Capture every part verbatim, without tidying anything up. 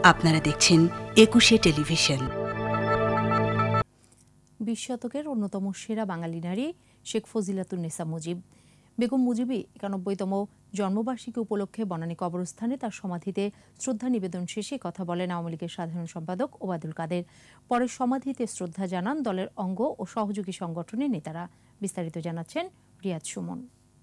আপনারা দেখছেন একুশে টেলিভিশন। বিশ শতকের অন্যতম সেরা বাঙালি নারী শেখ ফজিলাতুন্নেসা মুজিব। বেগম মুজিবই একানব্বইতম জন্মবার্ষিকী উপলক্ষে বনানী কবরস্থানে তার সমাধিতে শ্রদ্ধা নিবেদন শেষে কথা বলেন আওয়ামী লীগের সাধারণ সম্পাদক ওবায়দুল কাদের। পরে সমাধিতে শ্রদ্ধা জানান দলের অঙ্গ ও সহযোগী সংগঠনের নেতারা। বিস্তারিত জানাচ্ছেন রিয়াদ সুমন।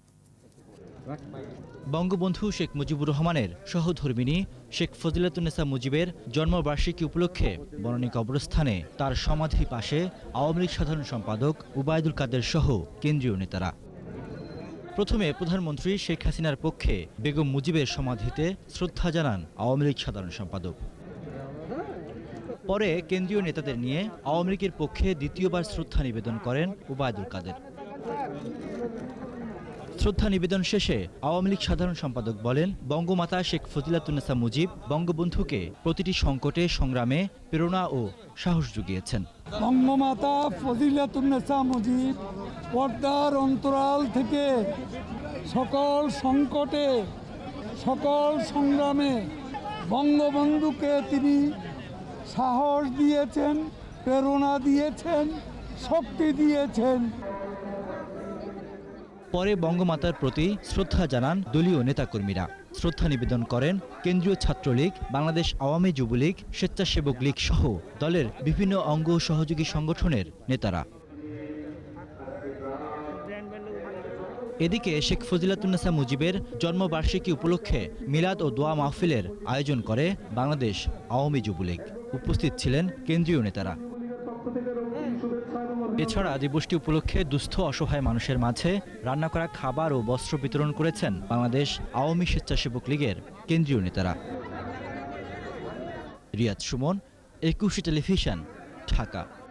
বঙ্গবন্ধু শেখ মুজিবুর রহমানের সহধর্মিণী শেখ ফজিলাতুন্নেসা মুজিবের জন্মবার্ষিকী উপলক্ষে বনানী কবরস্থানে তার সমাধি পাশে আওয়ামী লীগ সাধারণ সম্পাদক ওবায়দুল কাদের সহ কেন্দ্রীয় নেতারা। প্রথমে প্রধানমন্ত্রী শেখ হাসিনার পক্ষে বেগম মুজিবের সমাধিতে শ্রদ্ধা জানান আওয়ামী লীগ সাধারণ সম্পাদক। পরে কেন্দ্রীয় নেতাদের নিয়ে আওয়ামী লীগের পক্ষে দ্বিতীয়বার শ্রদ্ধা নিবেদন করেন ওবায়দুল কাদের। শ্রদ্ধা নিবেদন শেষে আওয়ামী লীগ সাধারণ সম্পাদক বলেন, বঙ্গমাতা শেখ ফজিলাতুন্নেসা মুজিব বঙ্গবন্ধুকে প্রতিটি সংকটে সংগ্রামে প্রেরণা ও সাহস জুগিয়েছেন। বঙ্গমাতা ফজিলাতুন্নেসা মুজিব পর্দার অন্তরাল থেকে সকল সংকটে সকল সংগ্রামে বঙ্গবন্ধুকে তিনি সাহস দিয়েছেন, প্রেরণা দিয়েছেন, শক্তি দিয়েছেন। পরে বঙ্গমাতার প্রতি শ্রদ্ধা জানান দলীয় নেতাকর্মীরা। শ্রদ্ধা নিবেদন করেন কেন্দ্রীয় ছাত্রলীগ, বাংলাদেশ আওয়ামী যুবলীগ, স্বেচ্ছাসেবক লীগ সহ দলের বিভিন্ন অঙ্গ সহযোগী সংগঠনের নেতারা। এদিকে শেখ ফজিলাতুন্নেসা মুজিবের জন্মবার্ষিকী উপলক্ষে মিলাদ ও দোয়া মাহফিলের আয়োজন করে বাংলাদেশ আওয়ামী যুবলীগ। উপস্থিত ছিলেন কেন্দ্রীয় নেতারা। এছাড়া দিবসটি উপলক্ষে দুস্থ অসহায় মানুষের মাঝে রান্না করা খাবার ও বস্ত্র বিতরণ করেছেন বাংলাদেশ আওয়ামী স্বেচ্ছাসেবক লীগের কেন্দ্রীয় নেতারা। রিয়াদ সুমন, একুশে টেলিভিশন, ঢাকা।